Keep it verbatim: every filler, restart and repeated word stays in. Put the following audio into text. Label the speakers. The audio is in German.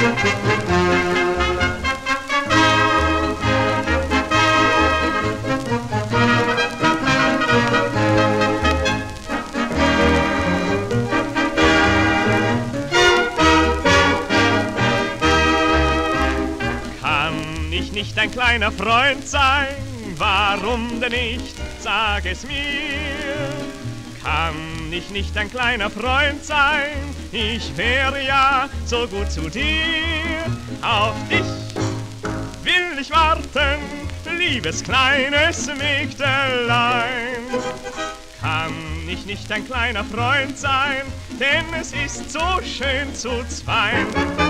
Speaker 1: Kann ich nicht ein kleiner Freund sein? Warum denn nicht? Sag es mir. Kann ich nicht ein kleiner Freund sein? Ich wäre ja so gut zu dir. Auf dich will ich warten, liebes kleines Mägdelein. Kann ich nicht ein kleiner Freund sein? Denn es ist so schön zu zweien.